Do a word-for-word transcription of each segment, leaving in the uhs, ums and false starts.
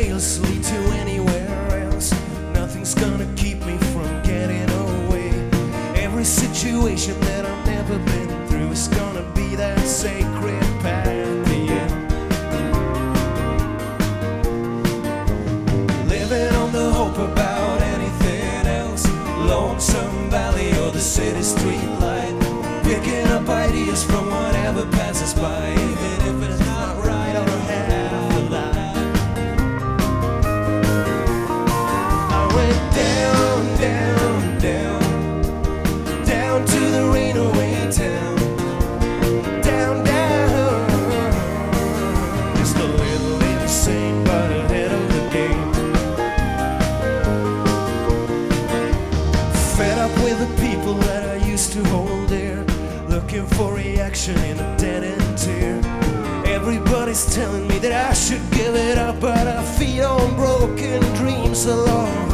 trails lead to anywhere else. Nothing's gonna keep me from getting away. Every situation that I've never been through is gonna be that sacred path at the end. Living on the hope about anything else, Lonesome Valley or the city street light, picking up ideas from whatever passes by, even if it's not right or half a lie. I went down, down, down, down to the rain-away town. Down, down, just a little insane, but ahead of the game. Fed up with the people that I used to hold dear, looking for reaction in a dead-end tear. Everybody's telling me that I should give it up, but I feed on broken dreams alone.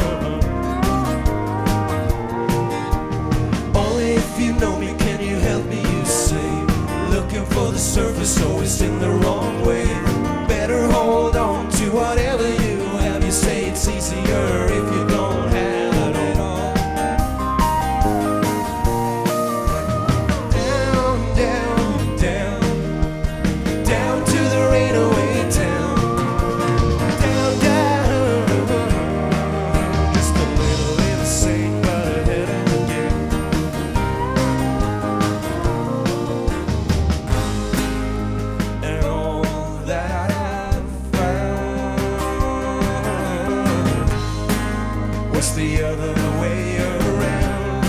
Only if you know me can you help me, you say. Looking for the surface, always in the wrong way. Better hold on to whatever you have. You say it's easier if you don't have it all. Down, down, down, down to the rain-away town. Down, down, just a little insane, but ahead of the game. And all that I've found was the other way around.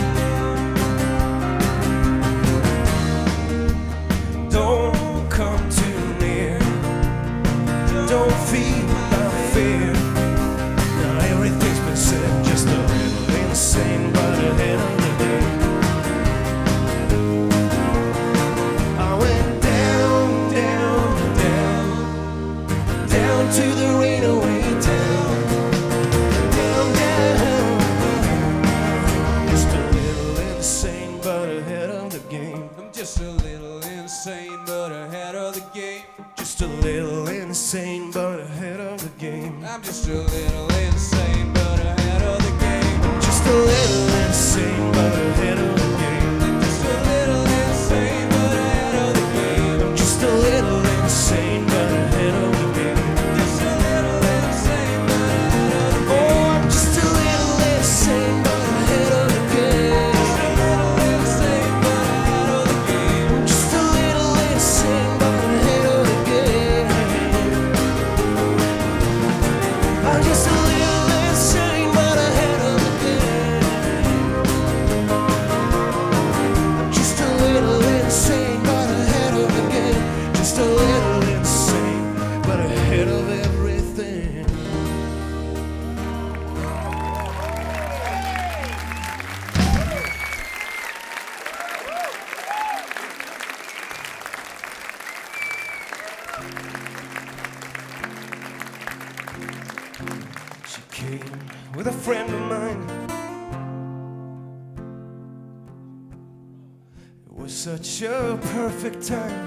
Don't come too near, don't feed my fear. Now everything's been said, just a little insane, but ahead of the game. I went down, down, down, down to the rain-away town. Down, down, just a little insane, but ahead of the game. I'm just a little insane, but ahead of the game. Just a little insane, but ahead of the game. I'm just a little insane, but ahead of the game. Just a little insane, but ahead of the game. I'm just a little insane, but ahead of the game. Just a little insane, but ahead of the game. Just a little insane, but ahead of the game. Oh, I'm just a little insane, but ahead of the game. Just a little insane, but ahead of the game. Just a little insane, but ahead of the game. I'm just a little insane, but ahead of the game. Just a little insane, but ahead of the game. Just a little insane, but ahead of everything. She came with a friend of mine. It was such a perfect time.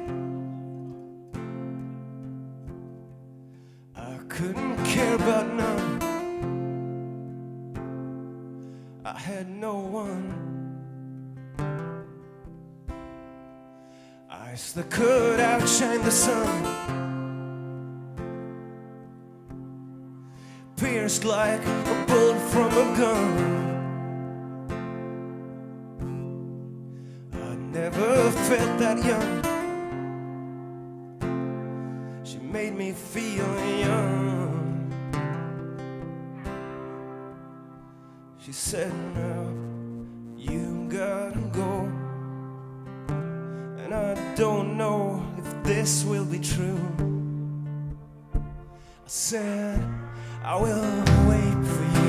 I couldn't care about none. I had no one. Eyes that could outshine the sun, pierced like a bullet from a gun. I never felt that young. She made me feel young. She said, now you gotta go, and I don't know if this will be true. I said, I will wait for you.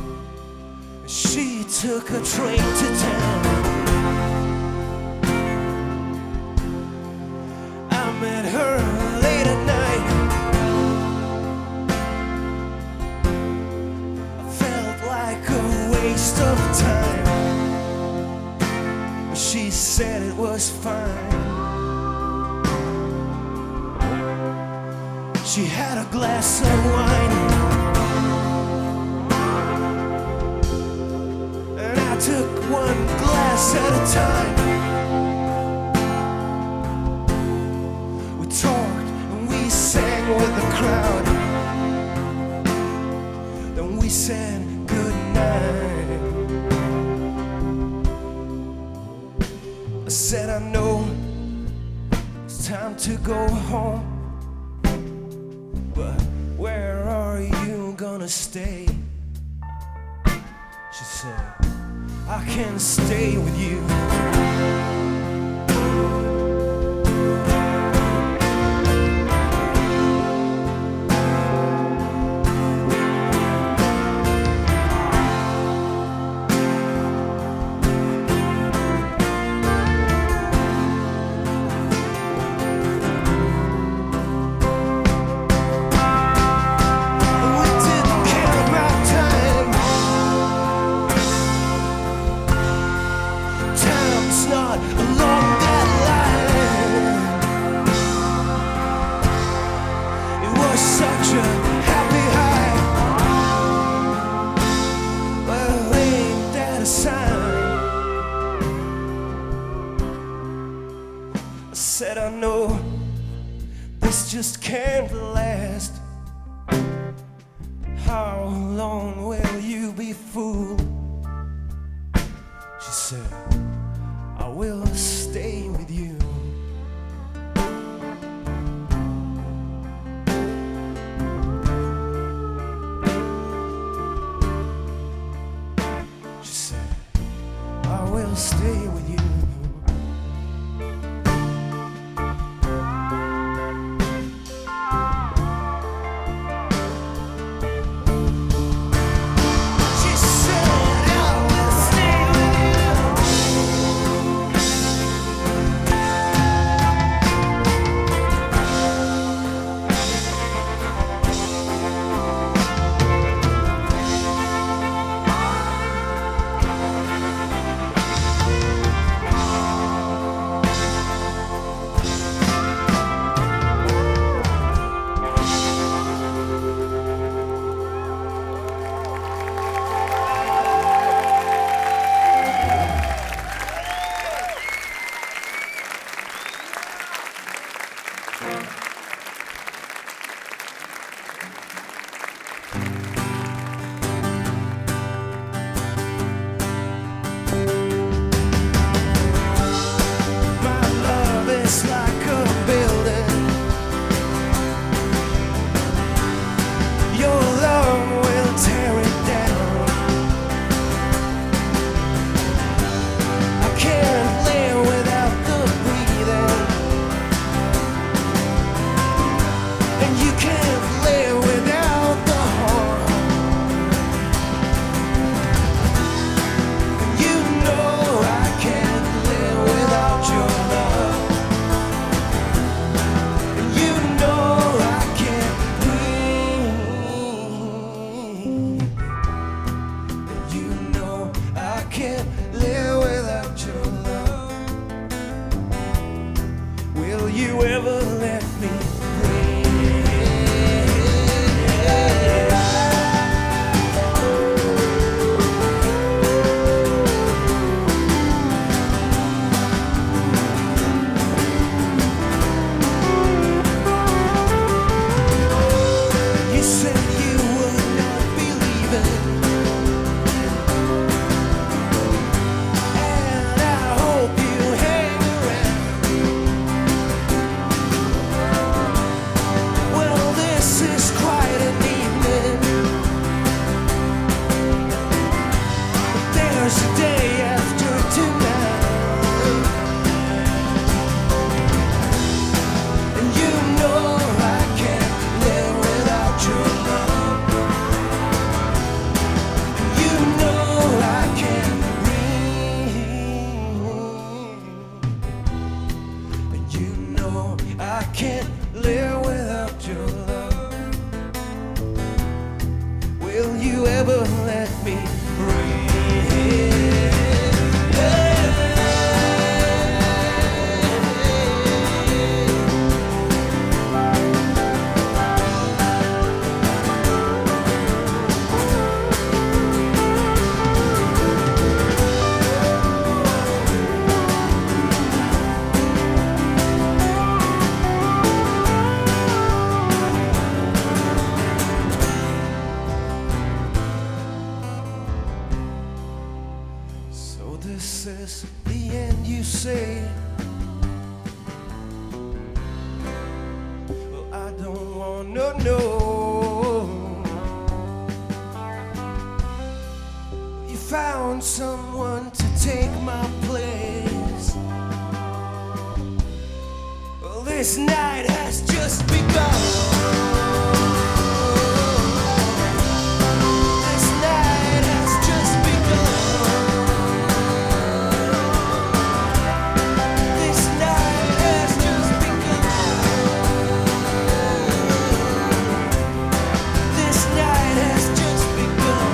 She took a train to town. of time. She said it was fine. She had a glass of wine, and I took one glass at a time. We talked and we sang with the crowd, then we said goodnight. I said I know it's time to go home, but where are you gonna stay? She said, I can stay with you. Such a happy high. Well, ain't that a sign? I said I know this just can't last. How long will you be fooled? She said, I will stay with you. I will stay with you. She said, I will stay with you ever let me Will you ever let me breathe? This night has just begun. This night has just begun. This night has just begun. This night has just begun.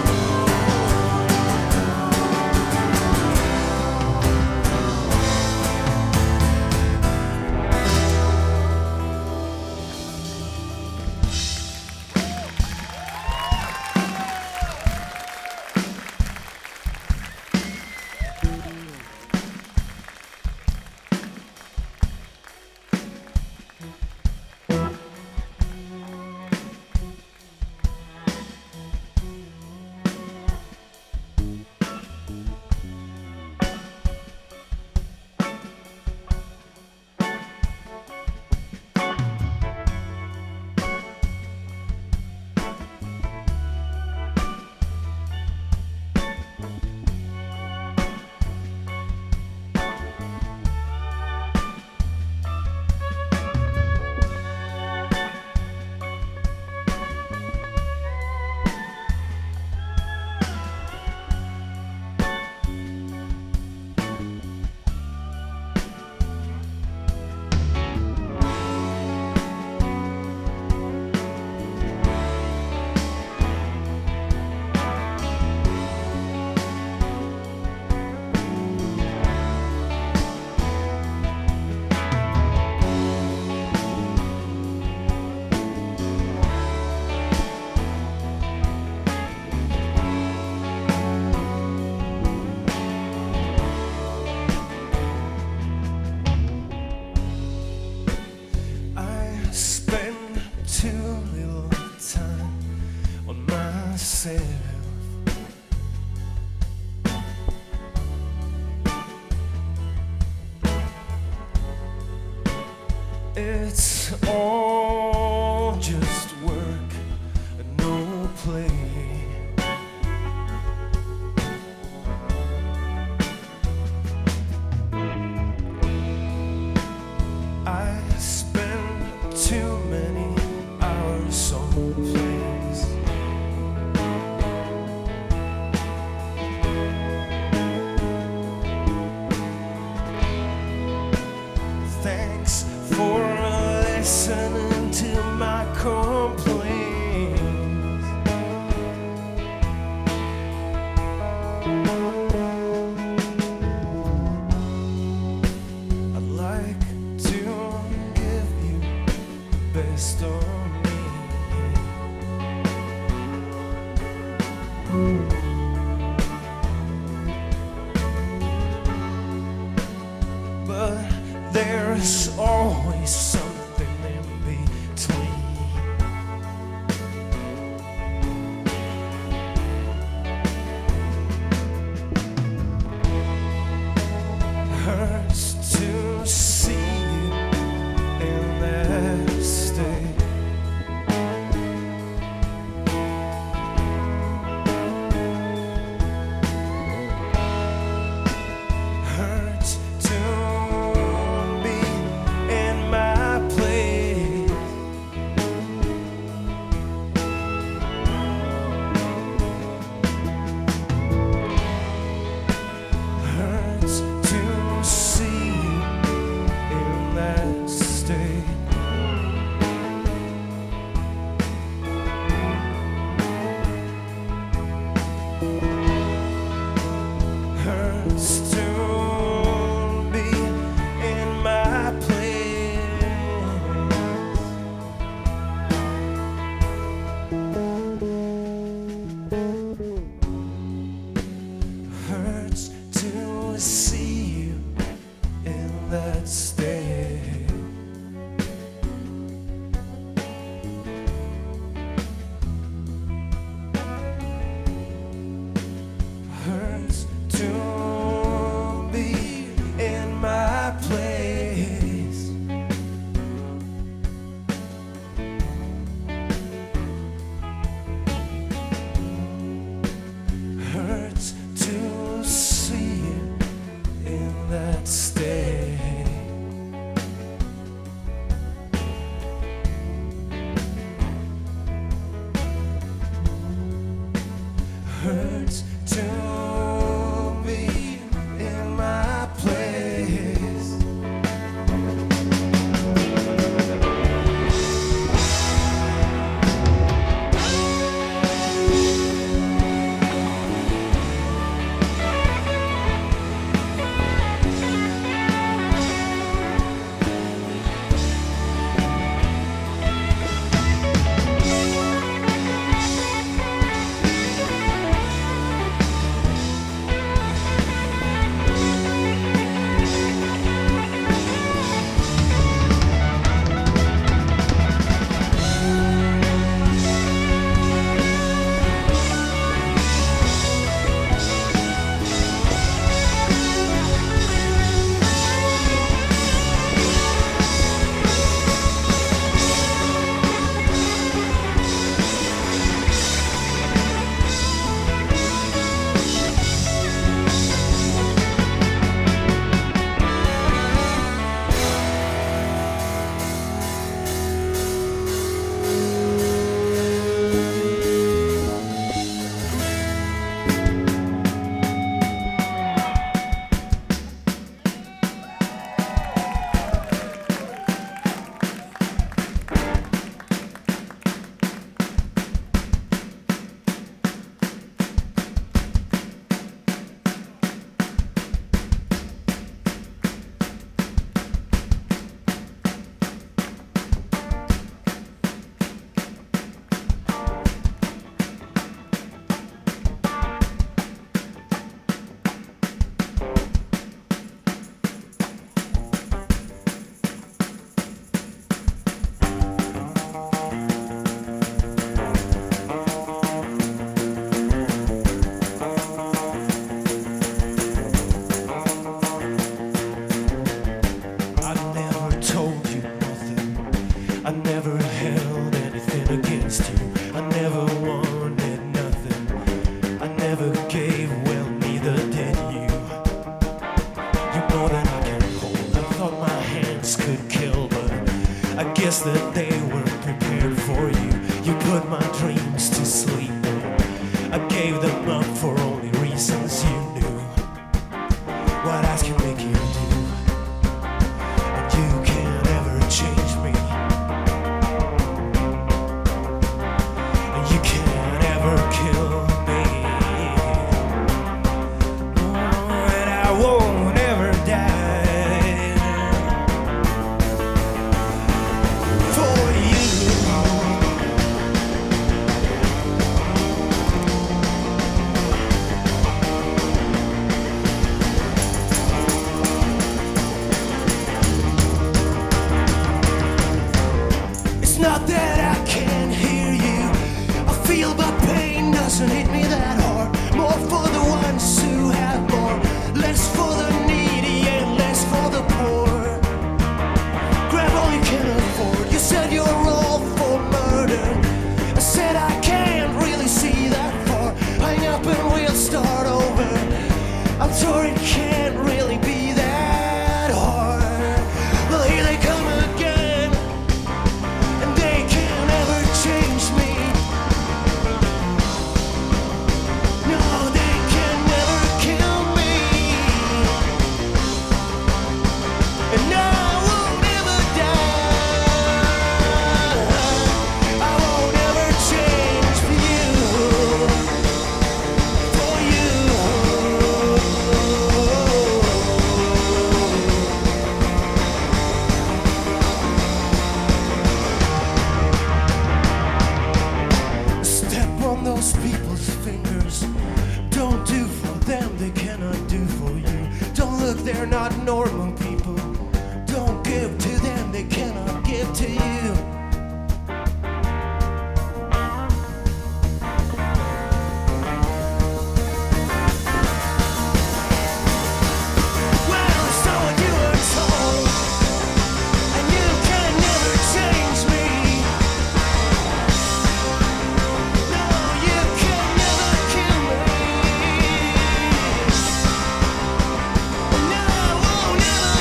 Too little time on myself. It's all just work and no play. I spend too many someplace. Thanks for listening to my complaints. I'd like to give you the best of me. But there's always something in between. Hurts to see you in that state. stay. I never held anything against you. I never wanted nothing. I never gave, well, neither did you. You're more than I can hold. I thought my hands could kill, but I guess that they weren't prepared for you. You put my dreams to sleep. I gave them up for only reasons you knew. What else can make you do? And you can't ever change me. And you can't ever kill me. Oh, and I won't ever die for you. It's not that I can't hear you. I feel but pain doesn't hit me that hard. More for the ones who have more, less for the needy and less for the poor. Grab all you can afford. You said you're all for murder. I said I can't really see that far. Hang up and we'll start over. I'm sure it can't really be that hard. Well, here they come again. And they can never change me. No, they can never kill me. And I won't ever die. I won't ever change for you. For you. Step on those people's fingers. Don't do for them, they cannot do for you. Don't look, they're not normal people. Don't give to them, they cannot give to you. Well, it's not what you were told, and you can never change me. No, you can never kill me. And I won't ever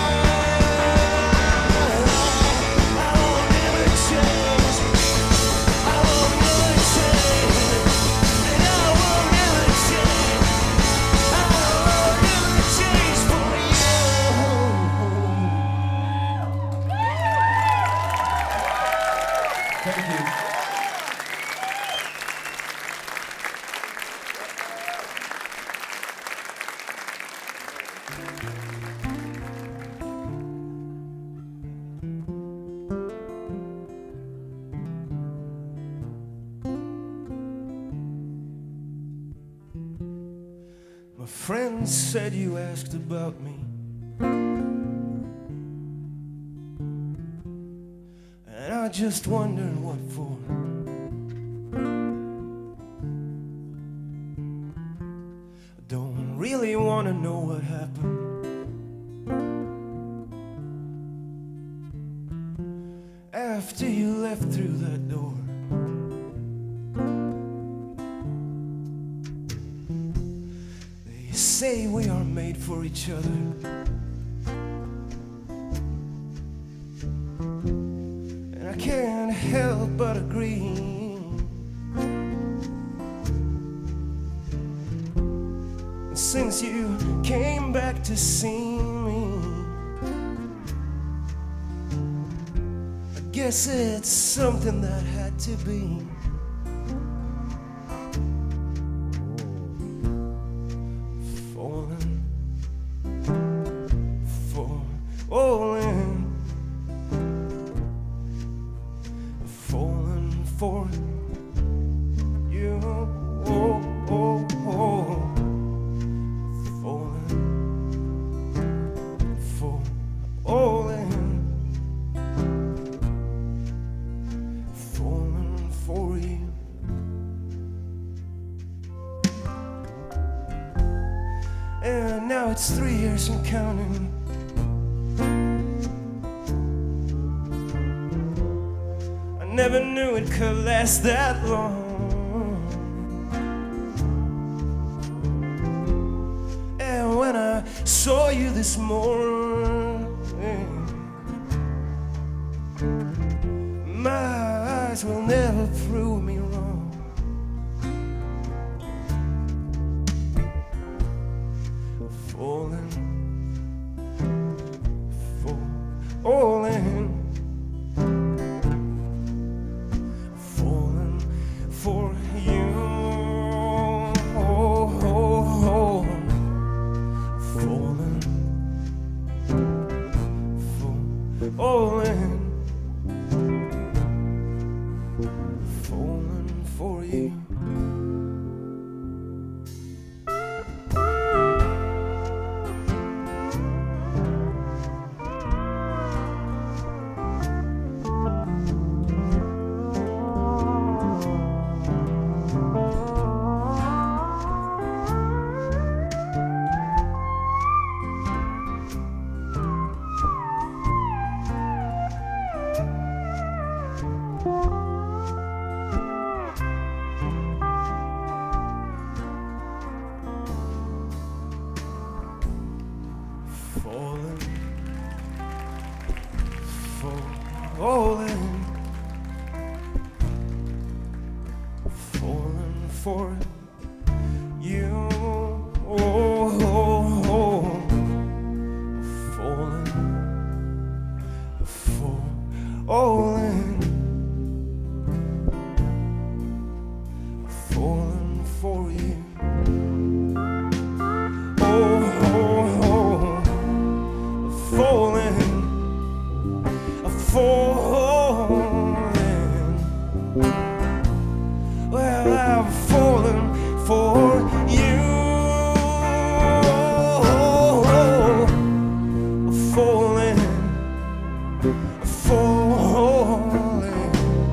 die. I won't ever change. I won't ever change. And I won't ever change. I won't ever change for you. Thank you. My friend said you asked about me, and I just wondered what for. I don't really want to know what happened. After you left through that door. They say we are made for each other. And I can't help but agree. And since you came back to see me, I guess it's something that had to be. Falling, falling, falling for you. Oh, oh, oh. Falling, falling, falling for you. And now it's three years and counting. Never knew it could last that long. And when I saw you this morning, my eyes will never prove me wrong. Falling, falling, falling for you. Oh, oh, oh. Falling, falling, falling for you. Falling, falling, falling for you. Oh, oh, oh. Falling, falling, falling for you. Oh, oh, oh. Falling, falling. Well, I'm falling for you. Falling, falling,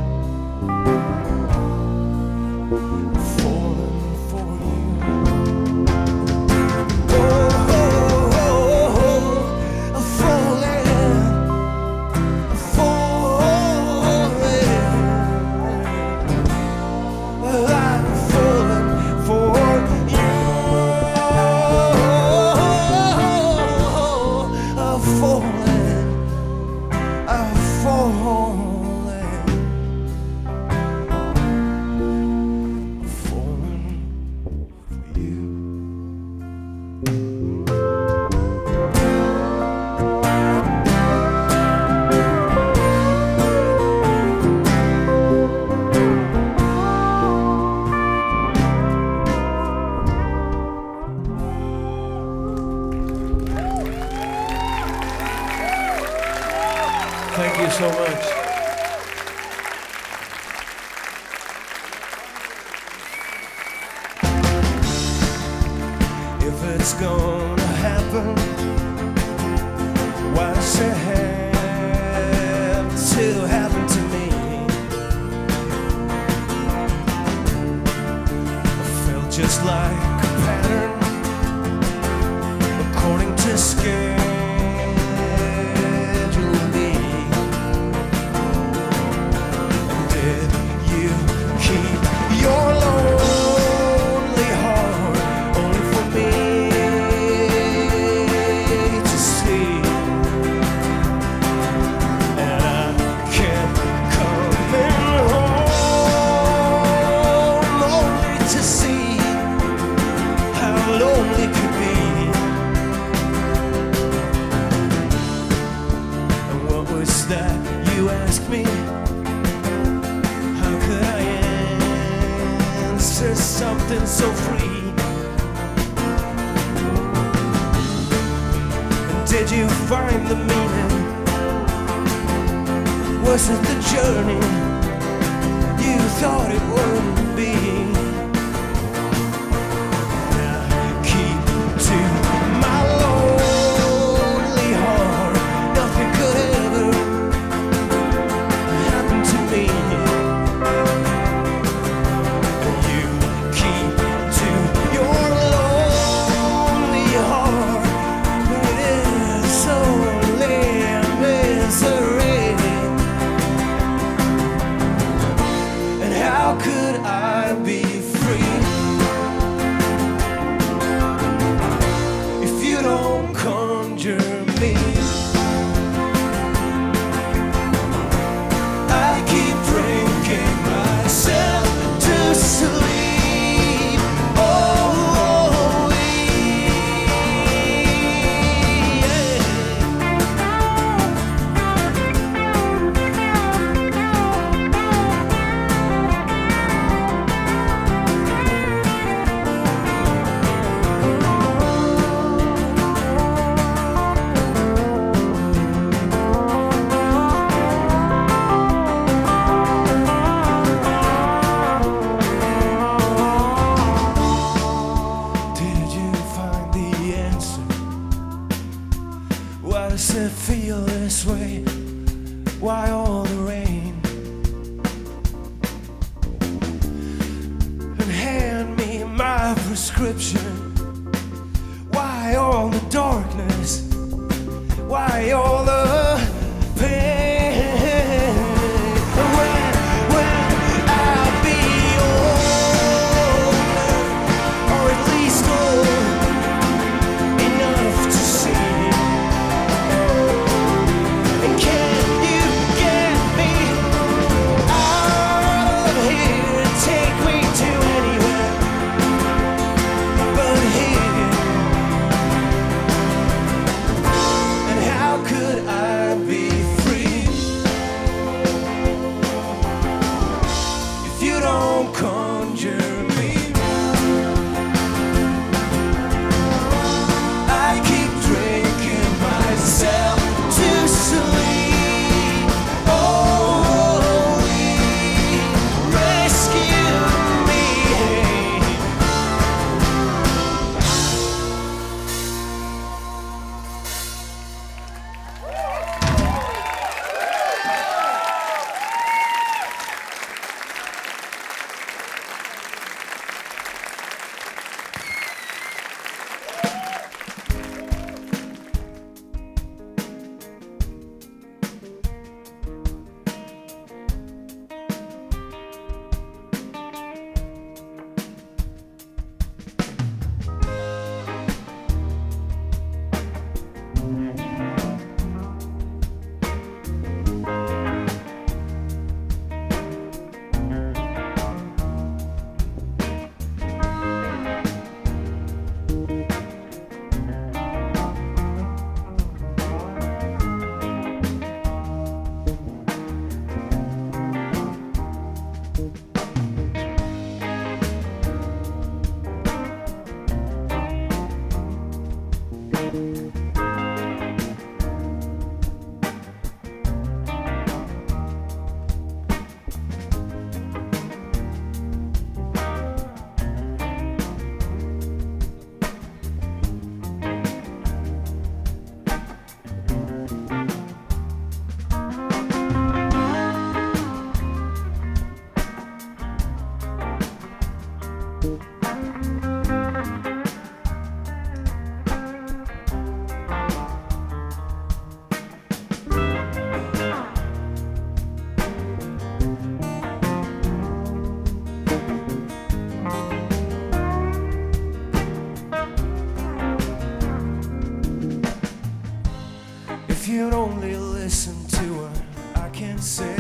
falling for you. Thank you so much. If it's gonna happen, why does it have to happen to me? I felt just like a pattern, according to schedule. Me, how could I answer something so free? And did you find the meaning? Was it the journey you thought it would be? And I keep to my lonely heart. Nothing could ever this way? Why all the rain? And hand me my prescription. Why all the darkness? Why all the pain? When, when I'll be older, or at least old enough to see. And can you get me out of here and take me to anywhere but here? And how could I be free if you don't conjure me? I keep drinking myself to sleep. Oh, rescue me. If you'd only listen to what I can say.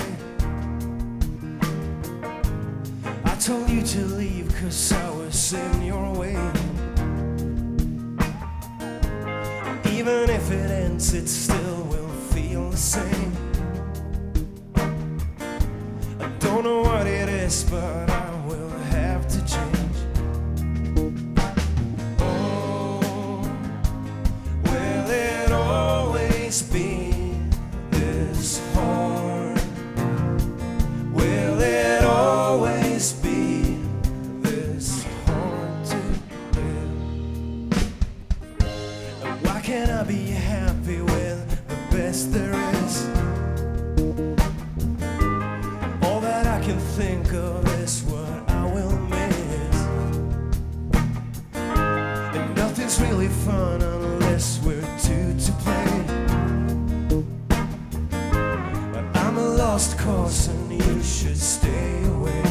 I told you to leave 'cause I was in your way. Even if it ends, it still will feel the same. I don't know what it is, but I will have to change. Oh, will it always be this hard? Will it always be this hard to live? And why can't I be happy with the best there is? All that I can think of is what I will miss. And nothing's really fun unless we're two to play. But I'm a lost cause and you should stay away.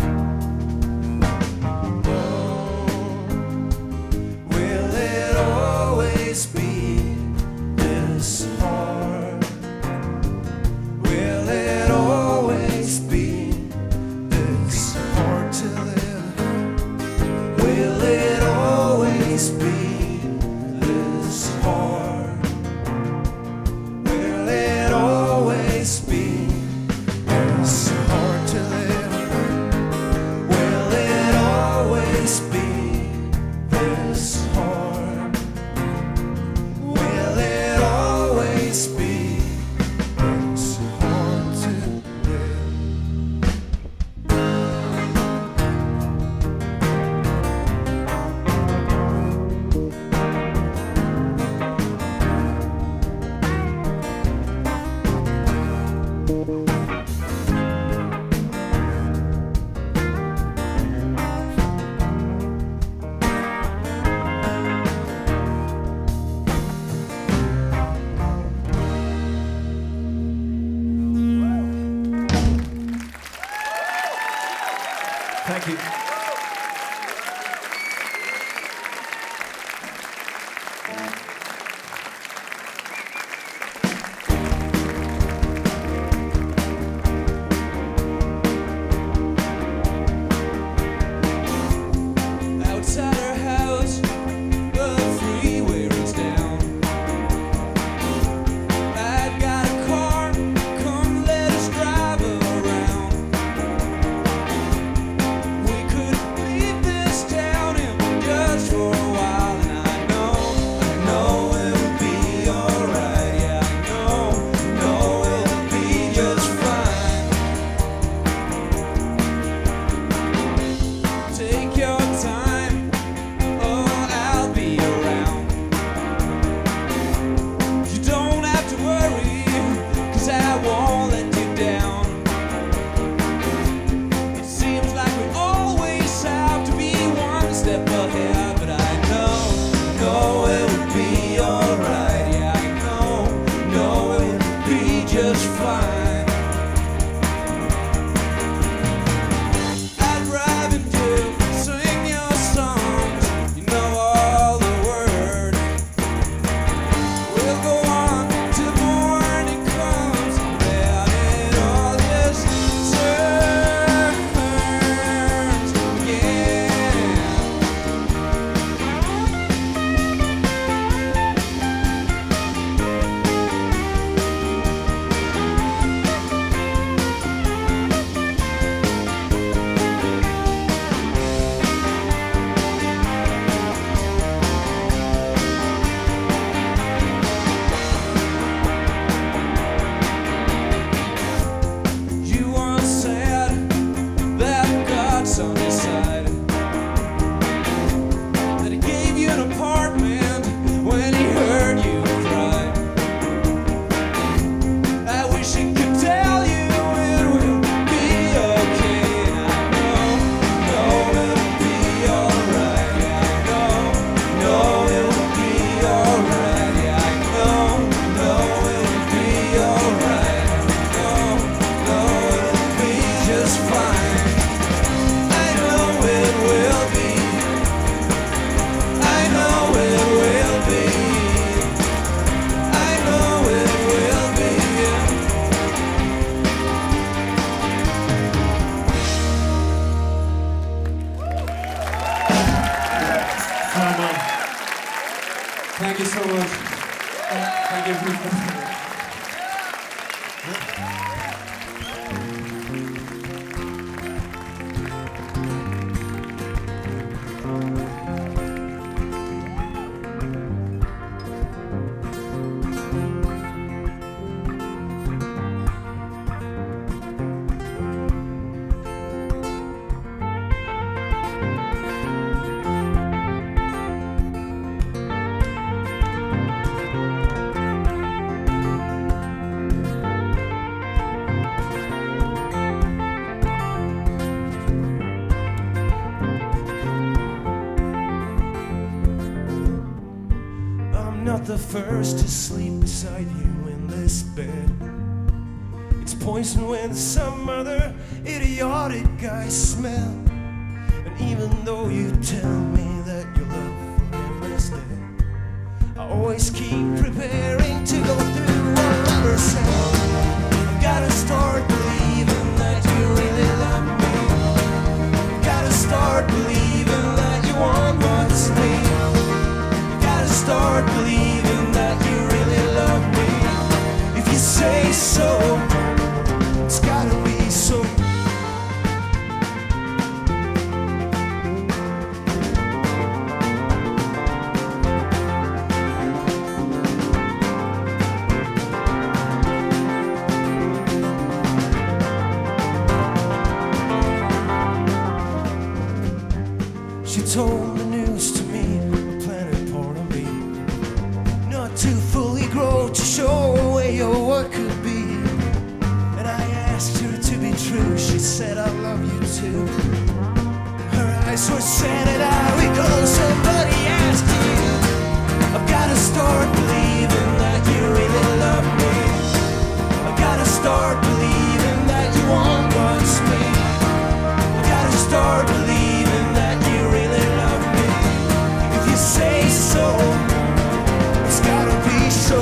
Oh, will it always be this hard? Will it always be this hard to live? Will it always be this hard? Will it always be this hard to live? Will it always be this hard? Will it always be this hard to live? Thank you. Outside our house, the freeway runs down. I've got a car, come let us drive around. We could leave this town in just for a while, and I know, I know it will be alright. Yeah, I know, know it will be just fine. Take your time. Oh, I'll be around. You don't have to worry, 'cause I won't let you down. It seems like we always have to be one step ahead, but I know, know it will be alright. Yeah, I know, know it will be just fine. I'd rather do sing your songs, you know all the words. We'll go on till morning comes, and it all just turns again. You once said that God's on your side, that He gave you an apartment when He heard you cry. I wish He could tell you it will be okay, and I know, know it will be alright. Yeah, I know, know it will be alright. Yeah, I know, know it will be alright. Know, know it will be just fine. I know it will be. I know it will be. I know it will be. Come on. Thank you so much. Thank you. I'm not the first to sleep beside you in this bed. It's poison when some other idiotic guy smell. And even though you tell me that your love for him is dead, I always keep preparing to go through another cell. I've gotta start believing that you really love me. Gotta start believing that you want what's me. Gotta start believing that you really love me. If you say so, it's gotta be so. She told the news to me, a planet part of me, not to fully grow, to show away your what could be. And I asked her to be true, she said I love you too. Her eyes were sad and I recall somebody asked you. I've gotta start believing that you really love me. I've gotta start believing that you want what's me. I've gotta start believing so.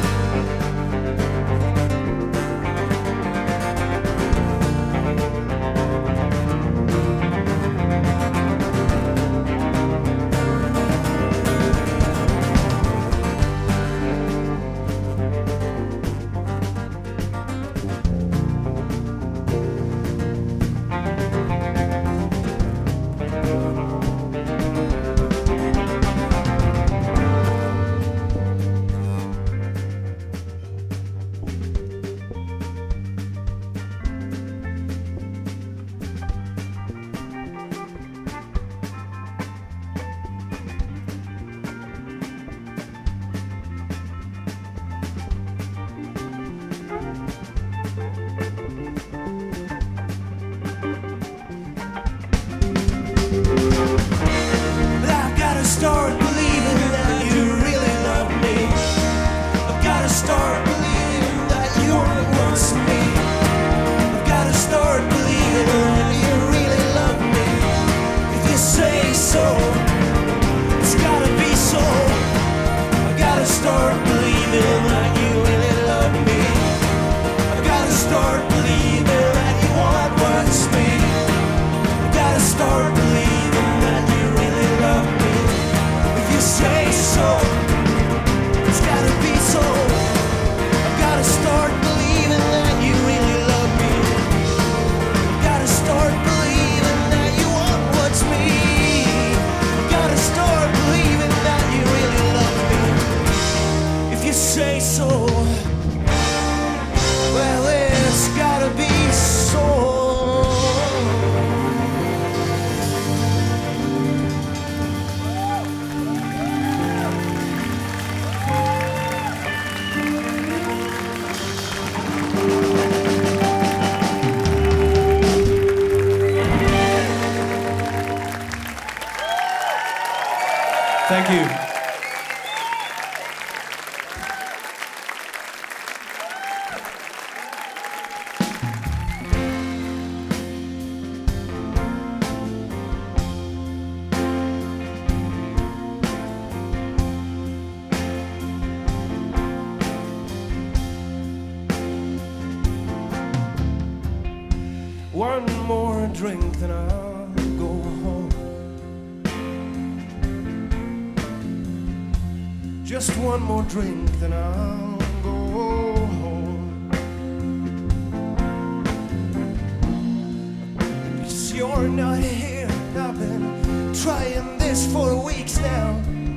Start believing that you really love me. I've got to start believing that you aren't once me. I've got to start believing that you really love me. If you say so, it's gotta be so. I've got to start believing that you really love me. I've got to start believing that you aren't once me. I've got to start believing that you really love me. Say so, it's gotta be so. I've gotta start believing that you really love me. I've gotta start believing that you want what's me. I've gotta start believing that you really love me. If you say so, well, it's gotta be so. Thank you. One more drink then I'll go home. Just one more drink then I'll go home. 'Cause you're not here. I've been trying this for weeks now.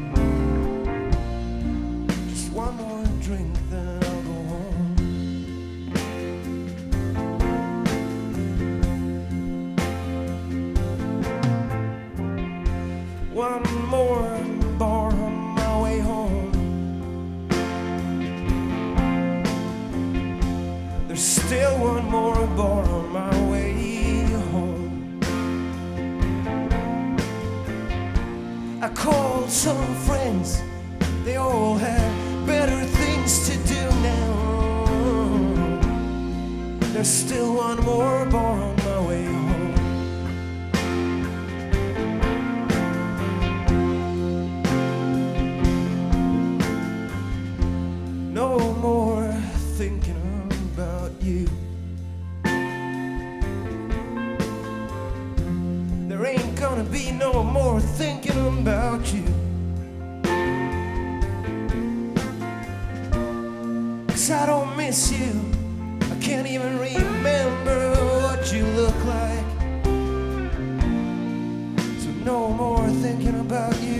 Just one more drink then I'll go home. One more bar on my way home. There's still one more bar on my way home. I called some friends, they all had better things to do now. There's still one more bar on my way home. No more thinking about you. There ain't gonna be no more thinking about you. 'Cause I don't miss you. I can't even remember what you look like. So no more thinking about you.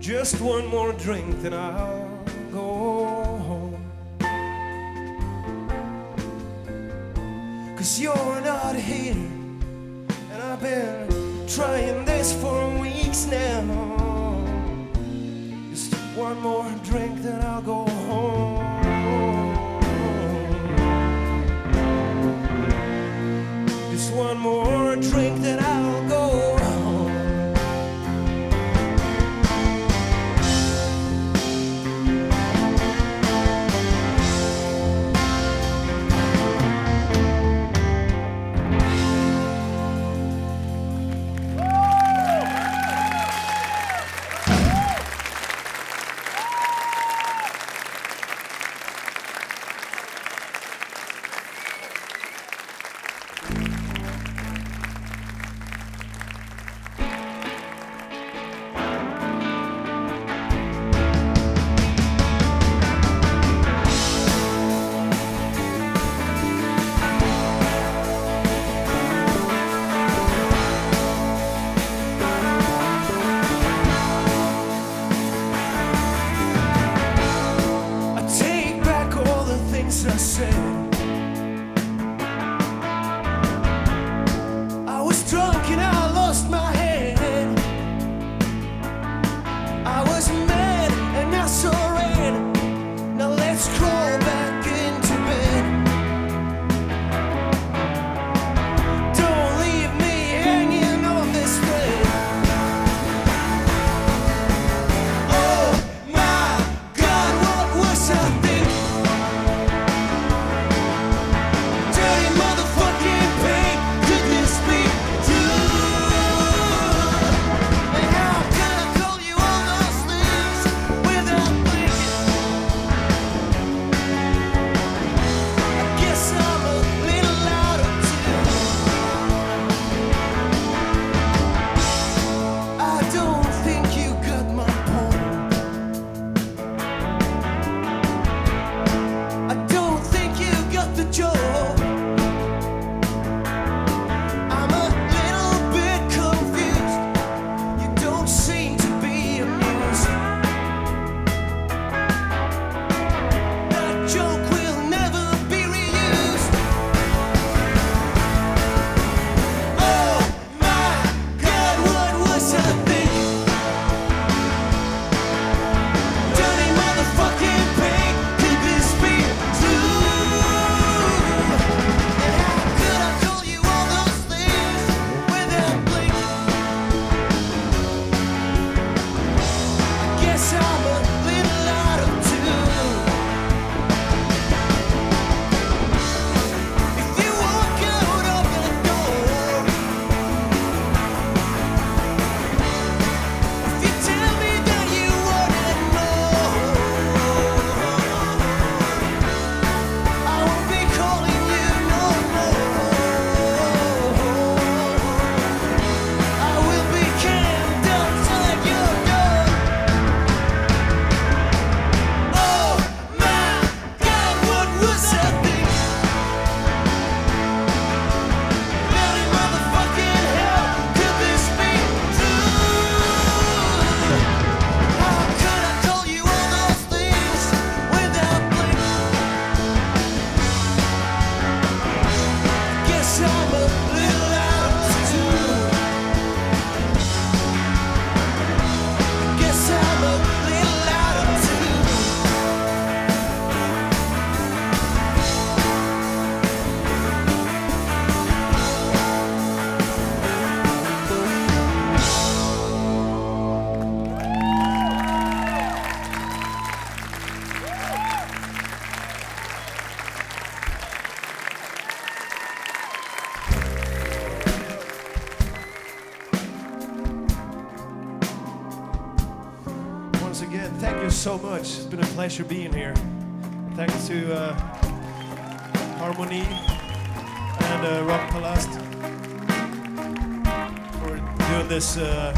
Just one more drink, then I'll go home. 'Cause you're not here, and I've been trying this for weeks now. Just one more drink, then I'll go home. Just one more drink, then I'll go home. I said I was drunk and I lost my head. I was mad and I saw red. Now let's crawl back into bed. Don't leave me hanging on this thread. Oh my God, what was I thinking? Again, thank you so much. It's been a pleasure being here. Thanks to uh, Harmony and uh, Rock Palast for doing this, uh,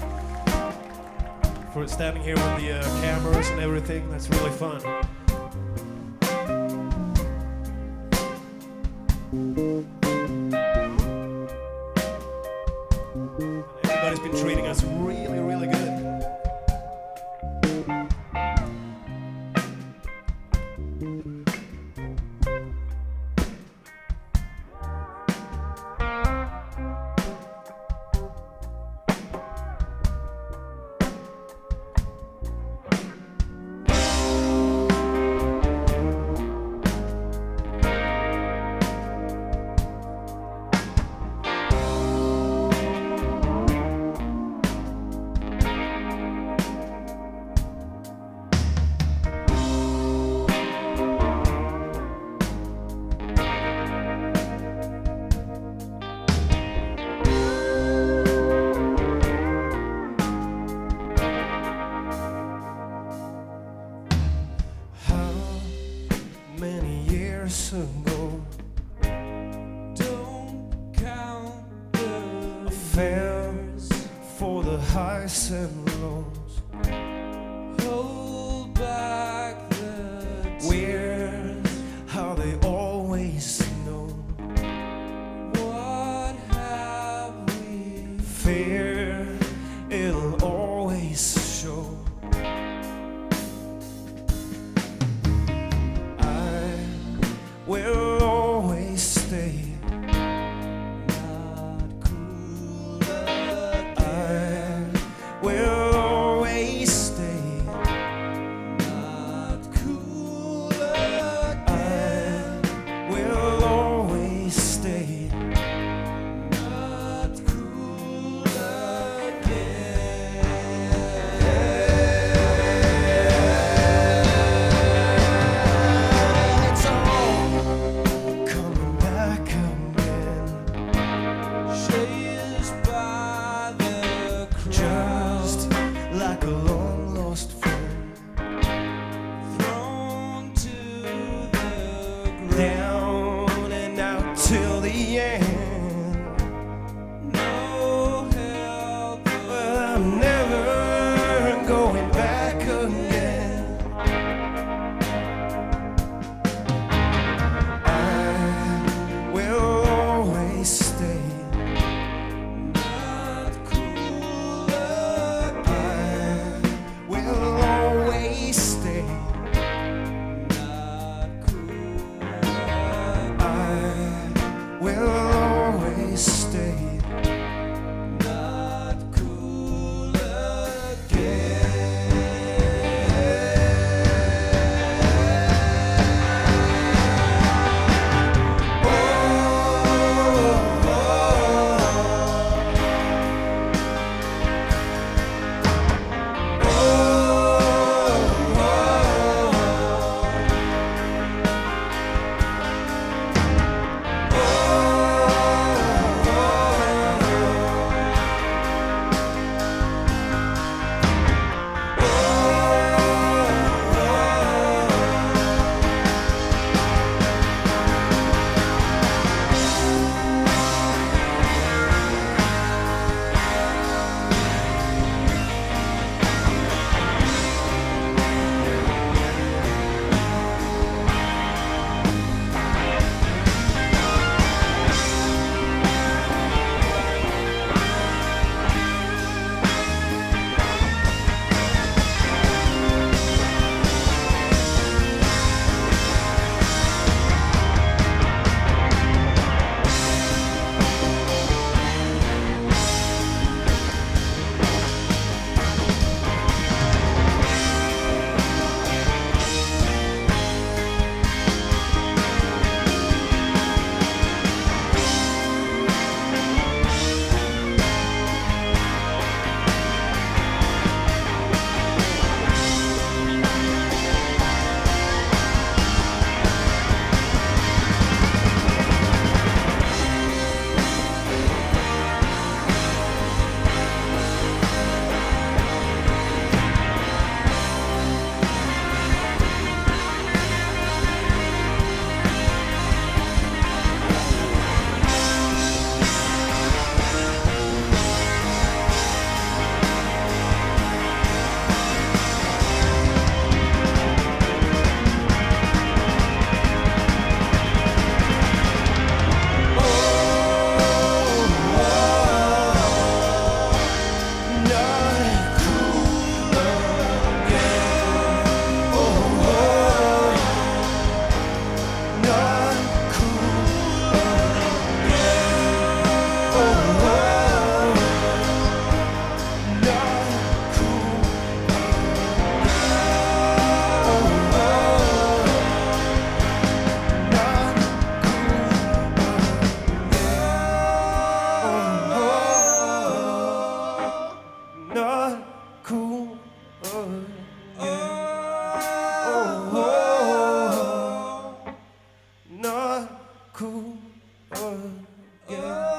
for standing here with the uh, cameras and everything. That's really fun. Everybody's been treating us really, really good. fails for the highs and lows. Hold back the Weird how they always know. What have we? Fear, it'll always show. I will always stay. Not cool again. I will always stay. Not cool again. I will always stay. Not cool And it's all coming back again, Chased by the just crowd, like a long lost friend. thrown to the ground. Down and out till the end. No help. Well, I'm never going back again. I will always stay. Not cool I again. will always stay. Not cool again. I will always stay. Not cool cool again.